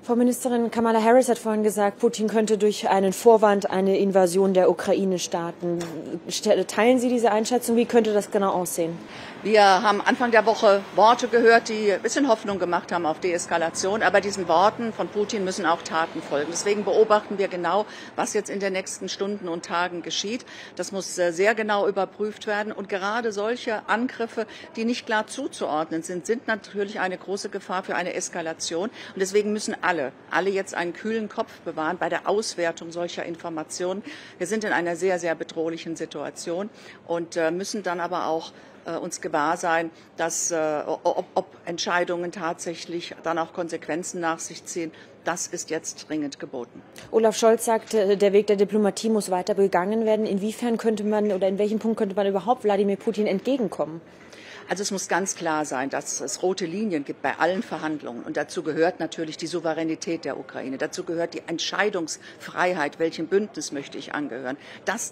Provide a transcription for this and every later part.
Frau Ministerin, Kamala Harris hat vorhin gesagt, Putin könnte durch einen Vorwand eine Invasion der Ukraine starten. Teilen Sie diese Einschätzung? Wie könnte das genau aussehen? Wir haben Anfang der Woche Worte gehört, die ein bisschen Hoffnung gemacht haben auf Deeskalation. Aber diesen Worten von Putin müssen auch Taten folgen. Deswegen beobachten wir genau, was jetzt in den nächsten Stunden und Tagen geschieht. Das muss sehr genau überprüft werden. Und gerade solche Angriffe, die nicht klar zuzuordnen sind, sind natürlich eine große Gefahr für eine Eskalation. Und deswegen müssen alle jetzt einen kühlen Kopf bewahren bei der Auswertung solcher Informationen. Wir sind in einer sehr, sehr bedrohlichen Situation und müssen dann aber auch uns gewahr sein, dass ob Entscheidungen tatsächlich dann auch Konsequenzen nach sich ziehen, das ist jetzt dringend geboten. Olaf Scholz sagt, der Weg der Diplomatie muss weiter begangen werden. Inwiefern könnte man oder in welchem Punkt könnte man überhaupt Wladimir Putin entgegenkommen? Also es muss ganz klar sein, dass es rote Linien gibt bei allen Verhandlungen. Und dazu gehört natürlich die Souveränität der Ukraine. Dazu gehört die Entscheidungsfreiheit, welchem Bündnis möchte ich angehören. Das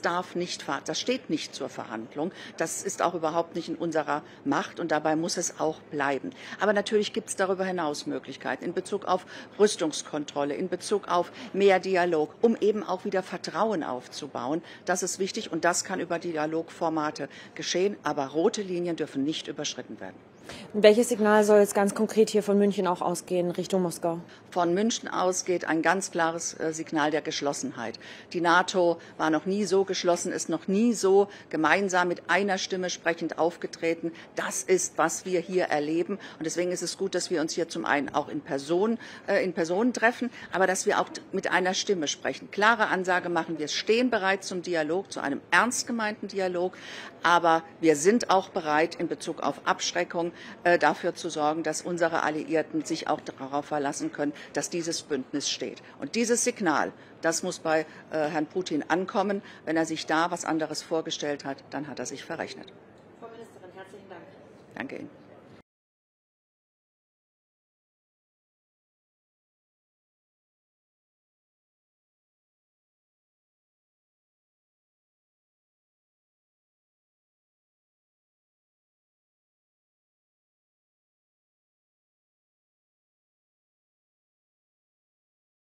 steht nicht zur Verhandlung. Das ist auch überhaupt nicht in unserer Macht und dabei muss es auch bleiben. Aber natürlich gibt es darüber hinaus Möglichkeiten in Bezug auf Rüstungskontrolle, in Bezug auf mehr Dialog, um eben auch wieder Vertrauen aufzubauen. Das ist wichtig und das kann über Dialogformate geschehen. Aber rote Linien dürfen nicht überschritten werden. Welches Signal soll jetzt ganz konkret hier von München auch ausgehen Richtung Moskau? Von München aus geht ein ganz klares Signal der Geschlossenheit. Die NATO war noch nie so geschlossen, ist noch nie so gemeinsam mit einer Stimme sprechend aufgetreten. Das ist, was wir hier erleben. Und deswegen ist es gut, dass wir uns hier zum einen auch in Person treffen, aber dass wir auch mit einer Stimme sprechen. Klare Ansage machen, wir stehen bereit zum Dialog, zu einem ernst gemeinten Dialog. Aber wir sind auch bereit, in Bezug auf Abschreckung dafür zu sorgen, dass unsere Alliierten sich auch darauf verlassen können, dass dieses Bündnis steht. Und dieses Signal, das muss bei Herrn Putin ankommen. Wenn er sich da was anderes vorgestellt hat, dann hat er sich verrechnet. Frau Ministerin, herzlichen Dank. Danke Ihnen.